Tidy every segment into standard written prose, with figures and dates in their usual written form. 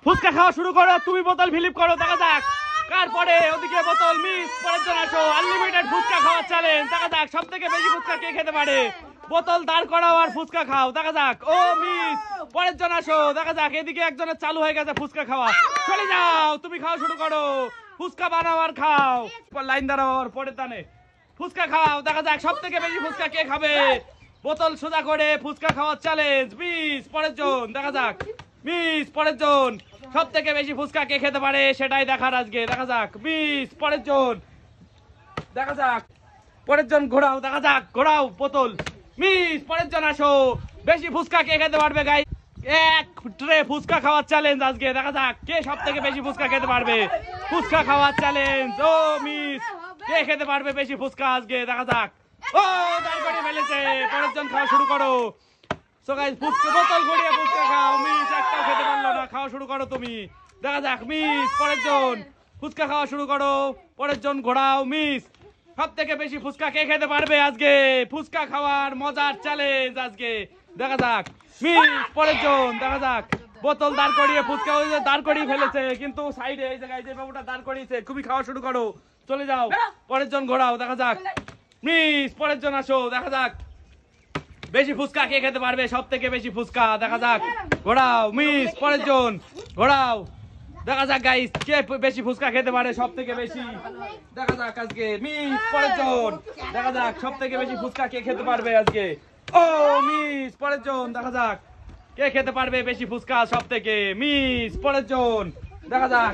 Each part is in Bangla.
ফুচকা খাওয়া শুরু করো, তুমি বোতল ফিলিপ করো, দেখা যাক কার পরে। ওদিকে বোতল মিস, পরের জন আসো, আনলিমিটেড ফুচকা খাওয়ার চ্যালেঞ্জ, দেখা যাক সব থেকে বেশি ফুচকা কে খেতে পারে। বোতল দাঁড় করাও আর ফুচকা খাও, দেখা যাক। ও মিস, পরের জন আসো, দেখা যাক। এদিকে একজনের চালু হয়ে গেছে ফুচকা খাওয়া, চলে যাও, তুমি খাওয়া শুরু করো, ফুচকা বানাও আর খাও, লাইন দাঁড়াও আর পরের দানে ফুচকা খাও, দেখা যাক সব থেকে বেশি ফুচকা কে খাবে। বোতল সোজা করে ফুচকা খাওয়ার চ্যালেঞ্জ, মিস, পরের জন, দেখা যাক। মিস, পরের জন, সব থেকে বেশি ফুচকা কে খেতে পারে সেটাই দেখার আজকে, দেখা যাক। মিস, পরের জন, দেখা যাক। পরের জন ঘোরাও, দেখা যাক, ঘোরাও বোতল। মিস, পরের জন আসো, বেশি ফুচকা কে খেতে পারবে গাই। এক ট্রে ফুচকা খাওয়ার চ্যালেঞ্জ আজকে, দেখা যাক কে সব থেকে বেশি ফুচকা খেতে পারবে। ফুচকা খাওয়ার চ্যালেঞ্জ, ও মিস, কে খেতে পারবে বেশি ফুচকা আজকে, দেখা যাক। ও দাঁড় করে ফেলেছে, পরের জন খাওয়া শুরু করো। সো গাইস, ফুচকা বোতল ঘুরিয়ে ফুচকা খাও, মিস একটাও খেতে পারলো না, খাওয়া শুরু করো তুমি, দেখা যাক। মিস, পরের জন ফুচকা খাওয়া শুরু করো, পরের জন ঘোরাও। মিস, সব থেকে বেশি ফুচকা কে খেতে পারবে আজকে, ফুচকা খাওয়ার মজার চ্যালেঞ্জ আজকে, দেখা যাক। মিস, পরের জন, দেখা যাক। বোতল দাঁড় করিয়ে ফুচকা ওই যে দাঁড় করিয়ে ফেলেছে, কিন্তু সাইডে এই জায়গায় যে বাবুটা দাঁড় করিয়েছে, খুবই খাওয়া শুরু করো, চলে যাও, পরের জন ঘোরাও, দেখা যাক। মিস, পরের জন আসো, দেখা যাক বেশি ফুচকা কে খেতে পারবে, সব থেকে বেশি ফুচকা, দেখা যাক। ঘোরাও, মিস, পরের জন ঘোরাও, দেখা যাক গাইস কে বেশি ফুচকা খেতে পারে সব থেকে বেশি, দেখা যাক আজকে। মিস, পরের জন, দেখা যাক সব থেকে বেশি ফুচকা কে খেতে পারবে আজকে। ও মিস, পরের জন, দেখা যাক কে খেতে পারবে বেশি ফুচকা সব থেকে। মিস, পরের জন, দেখা যাক।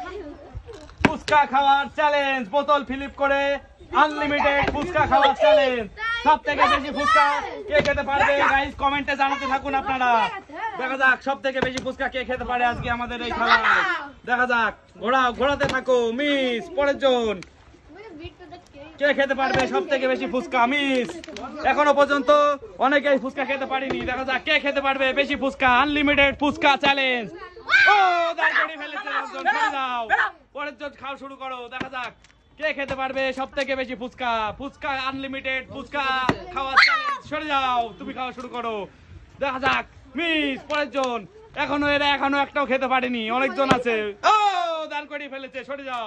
ফুচকা খাওয়ার চ্যালেঞ্জ, বোতল ফিলিপ করে আনলিমিটেড ফুচকা খাওয়ার চ্যালেঞ্জ, সব থেকে বেশি ফুচকা কে খেতে পারবে গাইস কমেন্টে জানাতে থাকুন আপনারা, দেখা যাক সব থেকে বেশি ফুচকা কে খেতে পারে আজকে আমাদের এই খেলায়, দেখা যাক। ঘোরাও, ঘোরাতে থাকো। মিস, পরের জন, কে খেতে পারবে সব থেকে বেশি ফুচকা। মিস, এখনো পর্যন্ত অনেকেই ফুচকা খেতে পারিনি, দেখা যাক কে খেতে পারবে বেশি ফুচকা। আনলিমিটেড ফুচকা চ্যালেঞ্জ, ও দাঁড় করে ফেলেছে, যাও, পরের জন খাও শুরু করো, দেখা যাক কে খেতে পারবে সব থেকে বেশি ফুচকা। ফুচকা আনলিমিটেড ফুচকা খাওয়ার চ্যালেঞ্জ, সরে যাও, তুমি খাওয়া শুরু করো, দেখা যাক। মিস, পরের জন, এখনো একটাও খেতে পারেনি, অনেকজন আছে, ও দাঁড় করে ফেলেছে, সরে যাও।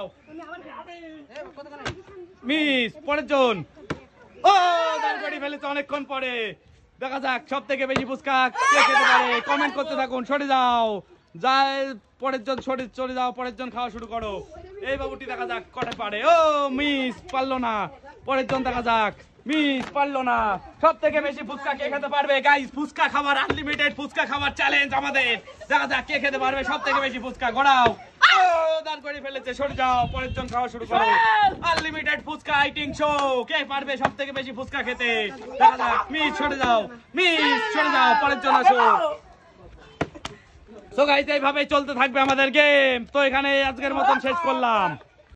মিস, পরের জন, ও দাঁড় করে ফেলেছে অনেকক্ষণ পরে, দেখা যাক সব থেকে বেশি ফুচকা কে খেতে পারে, কমেন্ট করতে থাকুন, সরে যাও, যায় পরের জন, চলে যাও, পরের জন খাওয়া শুরু করো। এই বাবুটি দেখা যাক কটা পারে, ও মিস, পারলো না, পরের জন, দেখা যাক। মিস, পারলো না, সব থেকে বেশি ফুচকা কে খেতে পারবে গাইস, ফুচকা খাবার আনলিমিটেড ফুচকা খাবার চ্যালেঞ্জ আমাদের, দেখা যাক কে খেতে পারবে সব থেকে বেশি ফুচকা। ঘোরাও, ও দাঁড় করে ফেলেছে, সরে যাও, পরের জন খাওয়া শুরু করো। আনলিমিটেড ফুচকা আইটিং শো, কে পারবে সব থেকে বেশি ফুচকা খেতে, দেখা যাক। মিস, সরে যাও, মিস, সরে যাও, পরের জন আসো। সো গাইস, এইভাবে চলতে থাকবে আমাদের গেম, তো এখানে আজকের মতন শেষ করলাম।